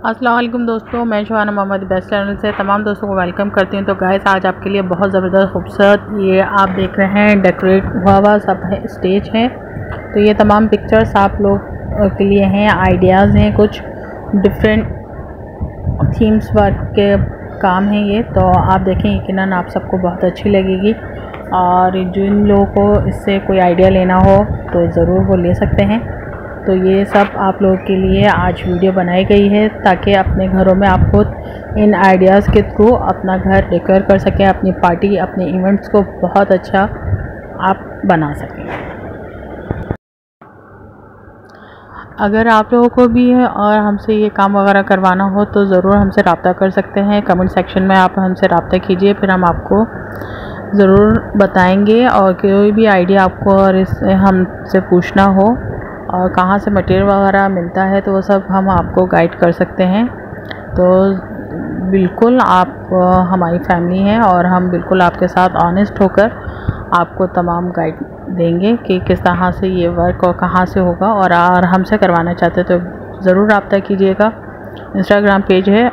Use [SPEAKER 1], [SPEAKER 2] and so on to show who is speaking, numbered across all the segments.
[SPEAKER 1] अस्सलाम वालेकुम दोस्तों, मैं शोहाना मोहम्मद बेस्ट चैनल से तमाम दोस्तों को वेलकम करती हूँ। तो गाइस आज आपके लिए बहुत ज़बरदस्त खूबसूरत ये आप देख रहे हैं डेकोरेट हुआ सब है, स्टेज है। तो ये तमाम पिक्चर्स आप लोग के लिए हैं, आइडियाज़ हैं, कुछ डिफरेंट थीम्स वर्क के काम हैं ये। तो आप देखें, यकीनन आप सबको बहुत अच्छी लगेगी और जिन लोगों को इससे कोई आइडिया लेना हो तो ज़रूर वो ले सकते हैं। तो ये सब आप लोगों के लिए आज वीडियो बनाई गई है ताकि अपने घरों में आप खुद इन आइडियाज़ के थ्रू अपना घर डेकोर कर सकें, अपनी पार्टी, अपने इवेंट्स को बहुत अच्छा आप बना सकें। अगर आप लोगों को भी है और हमसे ये काम वगैरह करवाना हो तो ज़रूर हमसे रब्ता कर सकते हैं। कमेंट सेक्शन में आप हमसे रब्ता कीजिए, फिर हम आपको ज़रूर बताएंगे। और कोई भी आइडिया आपको और इससे हमसे पूछना हो और कहाँ से मटेरियल वगैरह मिलता है तो वो सब हम आपको गाइड कर सकते हैं। तो बिल्कुल आप हमारी फैमिली हैं और हम बिल्कुल आपके साथ ऑनेस्ट होकर आपको तमाम गाइड देंगे कि किस तरह से ये वर्क और कहाँ से होगा। और हमसे करवाना चाहते तो ज़रूर रब्ता कीजिएगा। इंस्टाग्राम पेज है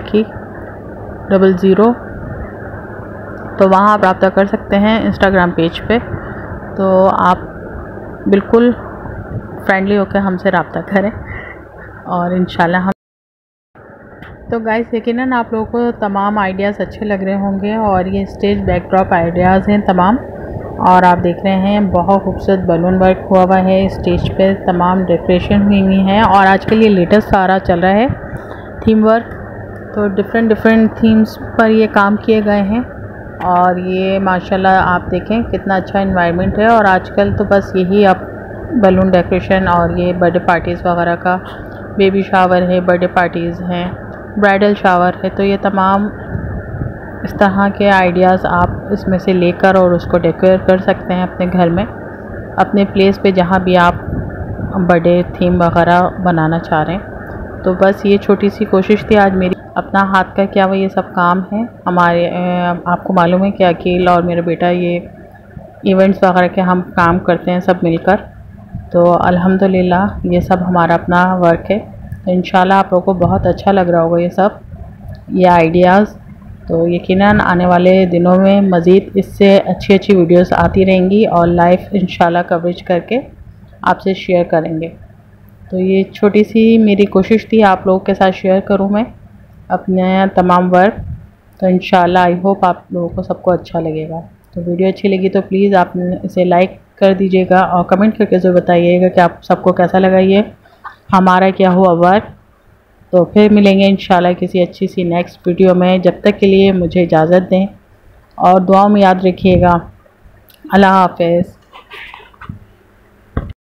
[SPEAKER 1] Aki00, तो वहाँ आप रब्ता कर सकते हैं इंस्टाग्राम पेज पे। तो आप बिल्कुल फ्रेंडली होकर हमसे रब्ता करें और इंशाल्लाह हम। तो गाइस यकीनन आप लोगों को तमाम आइडियाज़ अच्छे लग रहे होंगे और ये स्टेज बैकड्रॉप आइडियाज़ हैं तमाम। और आप देख रहे हैं बहुत खूबसूरत बलून वर्क हुआ है स्टेज पे, तमाम डेकोरेशन हुई है। और आजकल ये लेटेस्ट सारा चल रहा है थीम वर्क, तो डिफरेंट थीम्स पर ये काम किए गए हैं। और ये माशाल्लाह आप देखें कितना अच्छा इन्वायरमेंट है। और आजकल तो बस यही अब बलून डेकोरेशन और ये बर्थडे पार्टीज़ वगैरह का, बेबी शावर है, बर्थडे पार्टीज़ हैं, ब्राइडल शावर है, तो ये तमाम इस तरह के आइडियाज़ आप इसमें से लेकर और उसको डेकोरेट कर सकते हैं अपने घर में, अपने प्लेस पे जहाँ भी आप बर्थडे थीम वगैरह बनाना चाह रहे हैं। तो बस ये छोटी सी कोशिश थी आज मेरी, अपना हाथ का क्या वो ये सब काम है हमारे। आपको मालूम है कि अकील और मेरा बेटा ये इवेंट्स वगैरह के हम काम करते हैं सब मिलकर। तो अल्हम्दुलिल्लाह ये सब हमारा अपना वर्क है। तो इंशाल्लाह आप लोगों को बहुत अच्छा लग रहा होगा ये आइडियाज़। तो यकीनन आने वाले दिनों में मज़ीद इससे अच्छी वीडियोस आती रहेंगी और लाइव इंशाल्लाह कवरेज करके आपसे शेयर करेंगे। तो ये छोटी सी मेरी कोशिश थी आप लोगों के साथ शेयर करूं मैं अपने तमाम वर्क। तो इंशाल्लाह आई होप आप लोगों को सबको अच्छा लगेगा। तो वीडियो अच्छी लगी तो प्लीज़ आप इसे लाइक कर दीजिएगा और कमेंट करके ज़रूर बताइएगा कि आप सबको कैसा लगा ये हमारा क्या हुआ वर्क। तो फिर मिलेंगे इंशाल्लाह किसी अच्छी सी नेक्स्ट वीडियो में। जब तक के लिए मुझे इजाज़त दें और दुआओं में याद रखिएगा। अल्लाह हाफ़िज़।